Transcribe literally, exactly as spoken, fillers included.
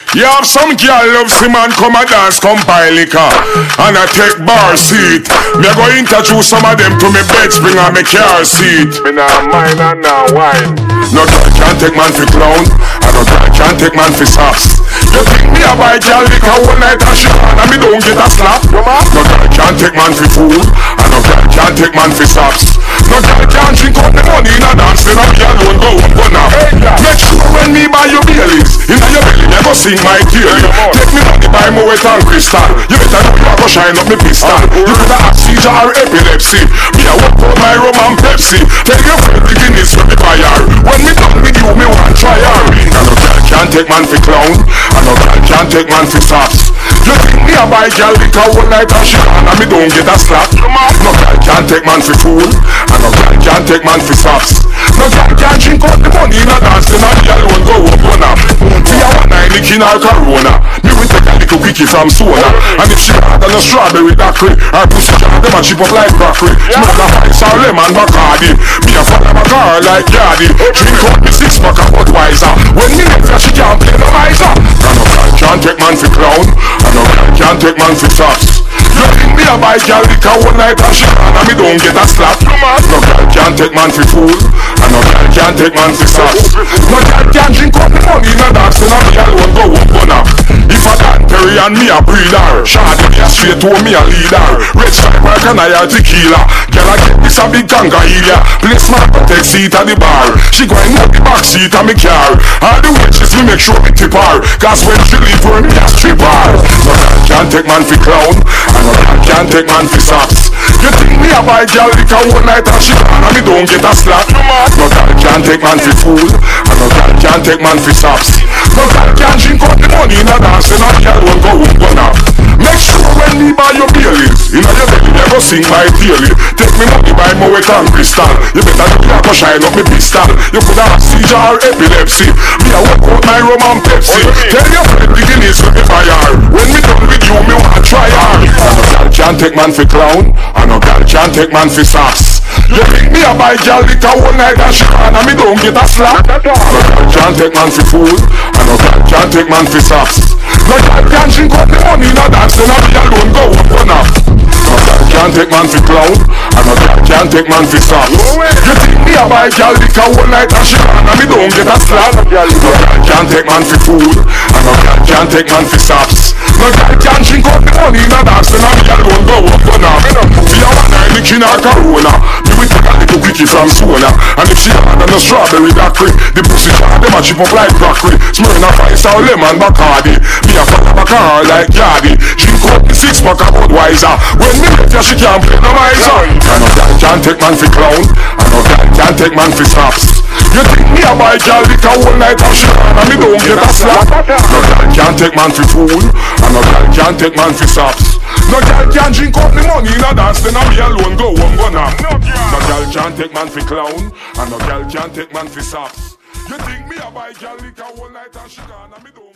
You have some girl love see man come a dance, come buy liquor and I take bar seat. Me a go introduce some of them to me beds, bring on me car seat. Me nah mine and nah wine. No girl can't take man for clown, and no girl can't take man for sops. You think me a buy girl liquor one night and she and me don't get a slap? No girl can't take man for food, and no girl can't take man for sops. No girl can't drink up the money in a dance, then a girl won't go up go now. Make sure when me buy your Baileys, in your belly you go sing my daily. Take me money buy my wet and crystal. You better know you a go shine up me pistol. You better have seizure or epilepsy. Me a walk out my rum and Pepsi. Tell your friend the Guinness when me buy her. When me done with you, me want try her. And no girl can't take man for clown, and no girl can't take man for sops. You think me a buy girl liquor one night and she and me don't get a slap? No girl can't take man for fool, and no girl can't take man for sops. No girl can't drink out the money in a dance, then a girl won't go up on her. See a one night licking her corona, me will take a little quickie from soda. And if she had on a strawberry daiquiri, her pussy can't them a chip up like crockery. Smell the ice or lemon Bacardi, me a follow my car like Yardy. Drink out me six pack of Budweiser, when me next she can't play no miser. And no girl can't take man for clown, and no girl can't take man for sops. You think me a buy girl liquor one night and she and me don't get a slap? No girl can't take man for fool, and no girl can't take man for sops. No girl can't drink up the money in a dance, and a girl won't go up on her. If a Dan Perry and me a breeder, Shadi me a straight to me a leader. Red stripe like an eye tequila. Girl I get this a big ganga area. Place my take seat at the bar. She going up the back seat of me car. All the waitress me make sure me tip her, cause when she leave for me a strip her. No girl can't take man for clown, and no girl can't take man for sops. You think me a buy girl liquor one night and she and me don't get a slap? No girl can't take man for fool, and no girl can't take man for sops. No girl can't drink up the money in a dance, and a girl won't go up on her. Make sure when me buy your Baileys, in your belly you go sing my daily. Take me money buy my wet and crystal. You better know you go shine up me pistol. You could have seizure or epilepsy. Me a walk out my rum and Pepsi. Tell your friend the Guinness when me buy her. When me done with you, me want try her. And no girl can't take man for clown, and no girl can't take man for sops. You think me a buy girl liquor one night and she and me don't get a slap? No girl can't take man for food, and no girl can't take man for sops. No girl can't drink up the money in a dance, and a girl won't go up on her. No girl can't take man for clown, and no girl can't take man for sops. You think me a buy girl liquor one night and she and me don't get a slap? No girl can't take man for food, and no girl can't take man for sops. No girl can't drink up the money in a dance, and a girl won't go up on her. See a one night licking her corona, me will take a little quickie from soda. And if she had on a strawberry daiquiri, the pussy can't them a chip up like crockery. Smirnoff ice or lemon Bacardi, me a follow my car like Yardy. Drink up the six pack of Budweiser, when me met her she can't play no miser. And no girl can't take man for clown, and no girl can't take man for sops. You think me a buy girl liquor one night and she and me don't get a slap? No girl can't take man for fool, and no girl can't take man for sops. No girl can't drink up the money in a dance, then a me alone go home go now. No girl can't take man for clown, and no girl can't take man for sops. You think me a buy girl liquor one night and she and me don't